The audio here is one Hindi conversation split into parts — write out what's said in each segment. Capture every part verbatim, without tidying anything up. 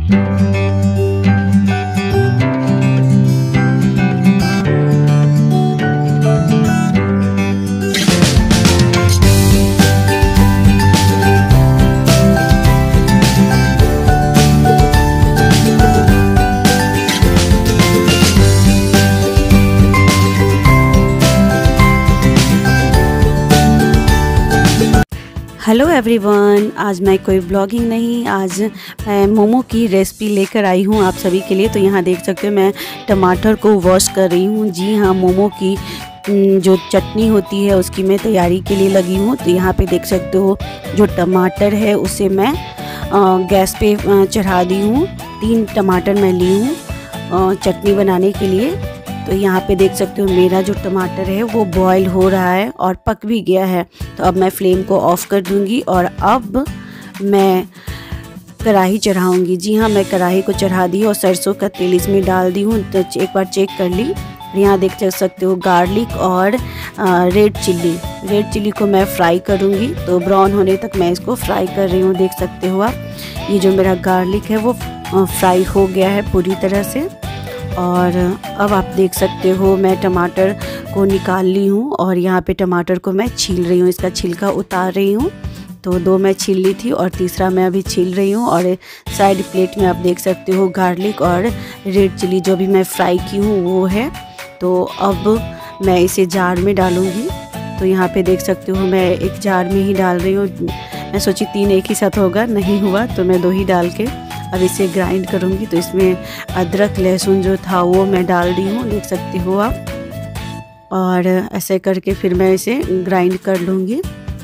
हेलो एवरीवन, आज मैं कोई ब्लॉगिंग नहीं, आज मैं मोमो की रेसिपी लेकर आई हूँ आप सभी के लिए। तो यहाँ देख सकते हो मैं टमाटर को वॉश कर रही हूँ। जी हाँ, मोमो की जो चटनी होती है उसकी मैं तैयारी के लिए लगी हूँ। तो यहाँ पे देख सकते हो जो टमाटर है उसे मैं गैस पे चढ़ा दी हूँ। तीन टमाटर मैं ली हूँ चटनी बनाने के लिए। तो यहाँ पे देख सकते हो मेरा जो टमाटर है वो बॉईल हो रहा है और पक भी गया है। तो अब मैं फ्लेम को ऑफ़ कर दूँगी और अब मैं कढ़ाई चढ़ाऊँगी। जी हाँ, मैं कढ़ाई को चढ़ा दी और सरसों का तेल इसमें डाल दी हूँ। तो एक बार चेक कर ली। यहाँ देख सकते हो गार्लिक और रेड चिल्ली रेड चिल्ली को मैं फ्राई करूँगी। तो ब्राउन होने तक मैं इसको फ्राई कर रही हूँ। देख सकते हो आप, ये जो मेरा गार्लिक है वो फ्राई हो गया है पूरी तरह से। और अब आप देख सकते हो मैं टमाटर को निकाल ली हूँ और यहाँ पे टमाटर को मैं छील रही हूँ, इसका छिलका उतार रही हूँ। तो दो मैं छील ली थी और तीसरा मैं अभी छील रही हूँ। और साइड प्लेट में आप देख सकते हो गार्लिक और रेड चिली जो भी मैं फ्राई की हूँ वो है। तो अब मैं इसे जार में डालूँगी। तो यहाँ पे देख सकते हो मैं एक जार में ही डाल रही हूँ। मैं सोची तीन एक ही साथ होगा, नहीं हुआ तो मैं दो ही डाल के अब इसे ग्राइंड करूँगी। तो इसमें अदरक लहसुन जो था वो मैं डाल दी हूँ, देख सकते हो आप। और ऐसे करके फिर मैं इसे ग्राइंड कर लूँगी।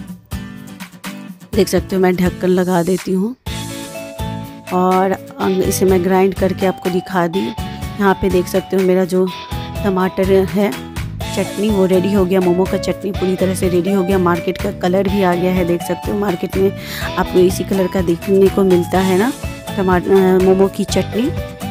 देख सकते हो मैं ढक्कन लगा देती हूँ और इसे मैं ग्राइंड करके आपको दिखा दी। यहाँ पे देख सकते हो मेरा जो टमाटर है चटनी वो रेडी हो गया। मोमो का चटनी पूरी तरह से रेडी हो गया। मार्केट का कलर भी आ गया है, देख सकते हो मार्केट में आपको इसी कलर का देखने को मिलता है ना टमाटर मोमो की चटनी।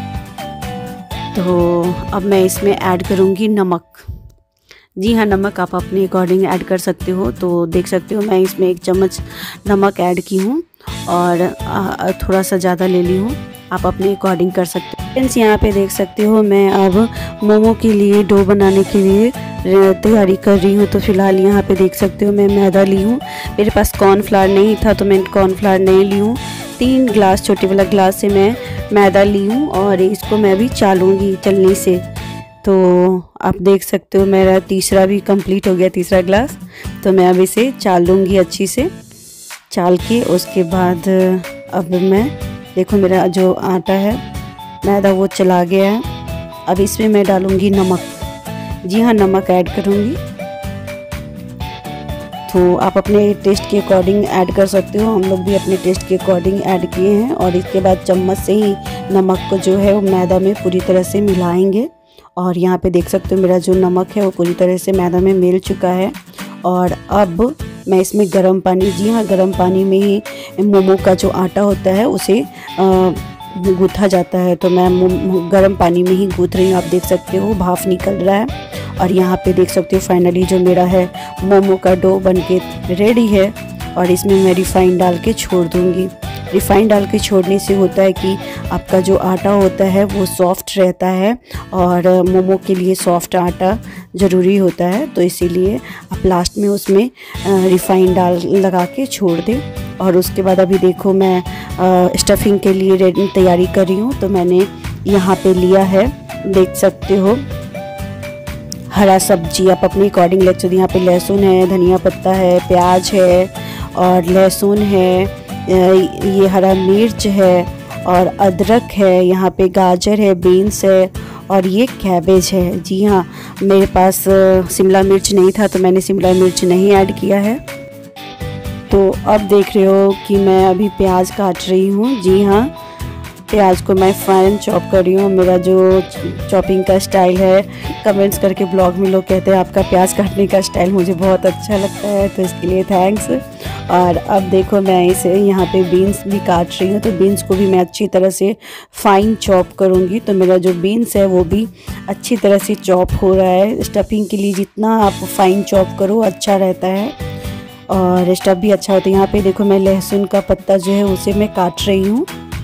तो अब मैं इसमें ऐड करूँगी नमक। जी हाँ, नमक आप अपने अकॉर्डिंग ऐड कर सकते हो। तो देख सकते हो मैं इसमें एक चम्मच नमक ऐड की हूँ और थोड़ा सा ज़्यादा ले ली हूँ, आप अपने अकॉर्डिंग कर सकते हो। फ्रेंड्स यहाँ पे देख सकते हो मैं अब मोमो के लिए डो बनाने के लिए तैयारी कर रही हूँ। तो फिलहाल यहाँ पे देख सकते हो मैं मैदा ली हूँ। मेरे पास कॉर्नफ्लावर नहीं था तो मैं कॉर्नफ्लावर नहीं ली हूँ। तीन ग्लास छोटे वाला ग्लास से मैं मैदा ली हूँ और इसको मैं अभी चालूँगी चलनी से। तो आप देख सकते हो मेरा तीसरा भी कंप्लीट हो गया, तीसरा ग्लास। तो मैं अब इसे चालूँगी अच्छी से, चाल के उसके बाद अब मैं देखो मेरा जो आटा है मैदा वो चला गया है। अब इसमें मैं डालूँगी नमक। जी हाँ, नमक ऐड करूँगी। तो आप अपने टेस्ट के अकॉर्डिंग ऐड कर सकते हो, हम लोग भी अपने टेस्ट के अकॉर्डिंग ऐड किए हैं। और इसके बाद चम्मच से ही नमक को जो है वो मैदा में पूरी तरह से मिलाएंगे। और यहाँ पे देख सकते हो मेरा जो नमक है वो पूरी तरह से मैदा में मिल चुका है। और अब मैं इसमें गर्म पानी, जी हाँ गर्म पानी में ही मोमो का जो आटा होता है उसे गूँथा जाता है। तो मैं गर्म पानी में ही गूँथ रही हूँ। आप देख सकते हो भाप निकल रहा है। और यहाँ पे देख सकते हो फाइनली जो मेरा है मोमो का डो बनके रेडी है। और इसमें मैं रिफ़ाइन डाल के छोड़ दूँगी। रिफ़ाइन डाल के छोड़ने से होता है कि आपका जो आटा होता है वो सॉफ्ट रहता है और मोमो के लिए सॉफ्ट आटा ज़रूरी होता है। तो इसीलिए आप लास्ट में उसमें रिफ़ाइन डाल लगा के छोड़ दें। और उसके बाद अभी देखो मैं स्टफिंग के लिए रेडी तैयारी कर रही हूँ। तो मैंने यहाँ पे लिया है, देख सकते हो हरा सब्जी आप अपने अकॉर्डिंग ले सकते हो। यहाँ पे लहसुन है, धनिया पत्ता है, प्याज है और लहसुन है, ये हरा मिर्च है और अदरक है, यहाँ पे गाजर है, बीन्स है और ये कैबेज है। जी हाँ, मेरे पास शिमला मिर्च नहीं था तो मैंने शिमला मिर्च नहीं ऐड किया है। तो अब देख रहे हो कि मैं अभी प्याज काट रही हूँ। जी हाँ, प्याज को मैं फाइन चॉप कर रही हूँ। मेरा जो चॉपिंग का स्टाइल है, कमेंट्स करके ब्लॉग में लोग कहते हैं आपका प्याज काटने का स्टाइल मुझे बहुत अच्छा लगता है, तो इसके लिए थैंक्स। और अब देखो मैं इसे यहाँ पे बीन्स भी काट रही हूँ। तो बीन्स को भी मैं अच्छी तरह से फाइन चॉप करूँगी। तो मेरा जो बीन्स है वो भी अच्छी तरह से चॉप हो रहा है। स्टफिंग के लिए जितना आप फाइन चॉप करो अच्छा रहता है और स्टफ भी अच्छा होता है। यहाँ पे देखो मैं लहसुन का पत्ता जो है उसे मैं काट रही हूँ।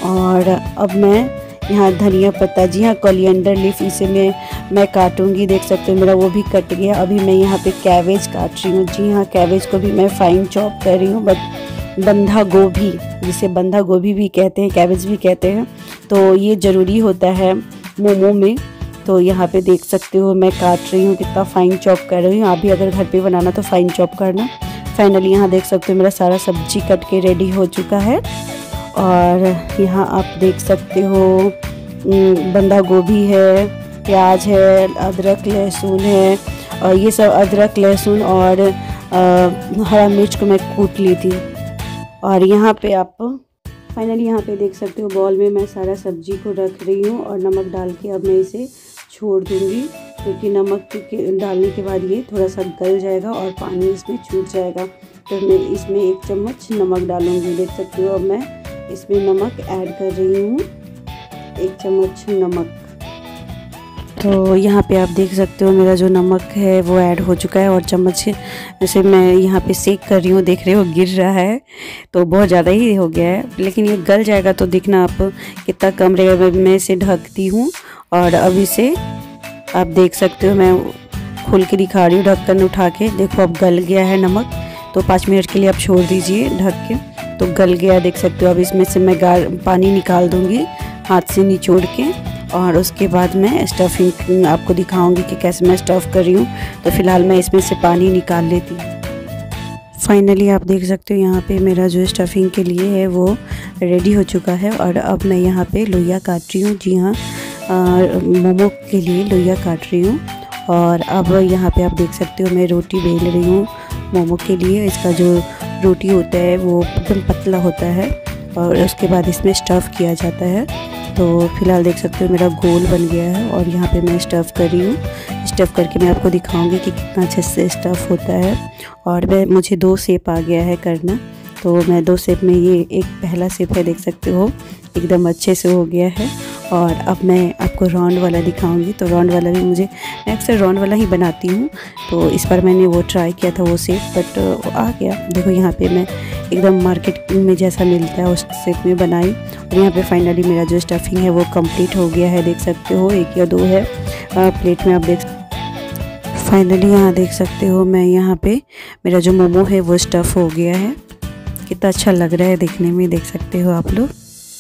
और अब मैं यहाँ धनिया पत्ता, जी हाँ कोरिएंडर लीफ, इसे मैं मैं काटूंगी। देख सकते हो मेरा वो भी कट गया। अभी मैं यहाँ पे कैबेज काट रही हूँ। जी हाँ कैबेज को भी मैं फाइन चॉप कर रही हूँ। बट बंधा गोभी, जिसे बंधा गोभी भी कहते हैं, कैबेज भी कहते हैं, तो ये ज़रूरी होता है मोमो में। तो यहाँ पे देख सकते हो मैं काट रही हूँ, कितना फाइन चॉप कर रही हूँ। आप भी अगर घर पे बनाना तो फाइन चॉप करना। फाइनली यहाँ देख सकते हो मेरा सारा सब्जी कट के रेडी हो चुका है। और यहाँ आप देख सकते हो बंधा गोभी है, प्याज है, अदरक लहसुन है, और ये सब अदरक लहसुन और आ, हरा मिर्च को मैं कूट ली थी। और यहाँ पे आप फाइनली यहाँ पे देख सकते हो बॉल में मैं सारा सब्जी को रख रही हूँ और नमक डाल के अब मैं इसे छोड़ दूँगी, क्योंकि नमक के डालने के बाद ये थोड़ा सा गल जाएगा और पानी इसमें छूट जाएगा। तो मैं इसमें एक चम्मच नमक डालूँगी। देख सकते हो अब मैं इसमें नमक ऐड कर रही हूँ, एक चम्मच नमक। तो यहाँ पे आप देख सकते हो मेरा जो नमक है वो ऐड हो चुका है और चम्मच से मैं यहाँ पे सेक कर रही हूँ। देख रहे हो गिर रहा है, तो बहुत ज़्यादा ही हो गया है, लेकिन ये गल जाएगा तो देखना आप कितना कम रहेगा। मैं इसे ढकती हूँ और अब इसे आप देख सकते हो मैं खोल के दिखा रही हूँ ढक्कन उठा के। देखो अब गल गया है नमक, तो पाँच मिनट के लिए आप छोड़ दीजिए ढक के। तो गल गया देख सकते हो। अब इसमें से मैं गार पानी निकाल दूँगी हाथ से निचोड़ के, और उसके बाद मैं स्टफिंग आपको दिखाऊंगी कि कैसे मैं स्टफ़ कर रही हूँ। तो फ़िलहाल मैं इसमें से पानी निकाल लेती हूँ। फाइनली आप देख सकते हो यहाँ पे मेरा जो स्टफिंग के लिए है वो रेडी हो चुका है। और अब मैं यहाँ पे लोइया काट रही हूँ। जी हाँ मोमो के लिए लोइया काट रही हूँ। और अब यहाँ पे आप देख सकते हो मैं रोटी बेल रही हूँ मोमो के लिए। इसका जो रोटी होता है वो एकदम पतला होता है और उसके बाद इसमें स्टफ़ किया जाता है। तो फिलहाल देख सकते हो मेरा गोल बन गया है और यहाँ पे मैं स्टफ़ कर रही हूँ। स्टफ़ करके मैं आपको दिखाऊंगी कि कितना अच्छे से स्टफ़ होता है। और मैं मुझे दो शेप आ गया है करना, तो मैं दो शेप में, ये एक पहला शेप है देख सकते हो एकदम अच्छे से हो गया है। और अब मैं आपको राउंड वाला दिखाऊंगी। तो राउंड वाला भी मुझे, मैं अक्सर राउंड वाला ही बनाती हूँ, तो इस बार मैंने वो ट्राई किया था वो शेप, बट आ गया। देखो यहाँ पे मैं एकदम मार्केट में जैसा मिलता है उस शेप में बनाई। और यहाँ पे फाइनली मेरा जो स्टफिंग है वो कंप्लीट हो गया है। देख सकते हो एक या दो है प्लेट में, आप देख फाइनली यहाँ देख सकते हो मैं यहाँ पे मेरा जो मोमो है वो स्टफ़ हो गया है। कितना अच्छा लग रहा है देखने में, देख सकते हो आप लोग।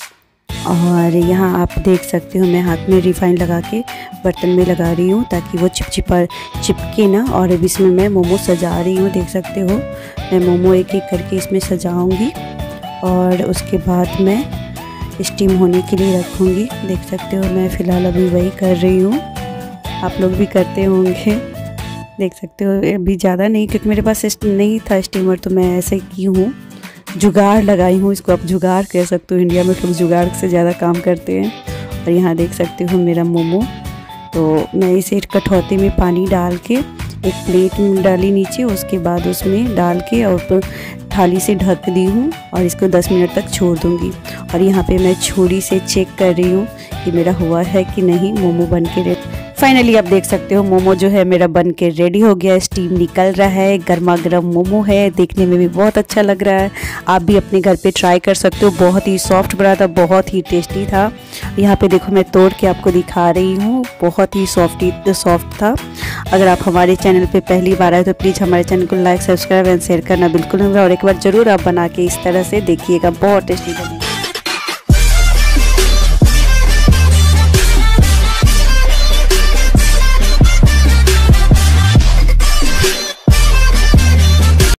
और यहाँ आप देख सकते हो मैं हाथ में रिफाइन लगा के बर्तन में लगा रही हूँ ताकि वो चिपचिपा चिपके ना। और अब इसमें मैं मोमो सजा रही हूँ। देख सकते हो मैं मोमो एक एक करके इसमें सजाऊँगी और उसके बाद मैं स्टीम होने के लिए रखूँगी। देख सकते हो मैं फ़िलहाल अभी वही कर रही हूँ, आप लोग भी करते होंगे। देख सकते हो अभी ज़्यादा नहीं, क्योंकि मेरे पास नहीं था स्टीमर, तो मैं ऐसे की हूँ, जुगाड़ लगाई हूँ। इसको आप जुगाड़ कह सकते हो, इंडिया में लोग जुगाड़ से ज़्यादा काम करते हैं। और यहाँ देख सकते हो मेरा मोमो, तो मैं इसे कटौती में पानी डाल के एक प्लेट में डाली नीचे, उसके बाद उसमें डाल के और थाली से ढक दी हूँ और इसको दस मिनट तक छोड़ दूँगी। और यहाँ पे मैं छुरी से चेक कर रही हूँ कि मेरा हुआ है कि नहीं मोमो बन के रेडी। फाइनली आप देख सकते हो मोमो जो है मेरा बन के रेडी हो गया है, स्टीम निकल रहा है, गर्मा गर्म मोमो है, देखने में भी बहुत अच्छा लग रहा है। आप भी अपने घर पे ट्राई कर सकते हो। बहुत ही सॉफ्ट बना था, बहुत ही टेस्टी था। यहाँ पे देखो मैं तोड़ के आपको दिखा रही हूँ, बहुत ही सॉफ्ट सॉफ्ट था। अगर आप हमारे चैनल पे पहली बार आए तो प्लीज़ हमारे चैनल को लाइक सब्सक्राइब एंड शेयर करना बिल्कुल ना भूलें। और एक बार ज़रूर आप बना के इस तरह से देखिएगा, बहुत टेस्टी बनेगा।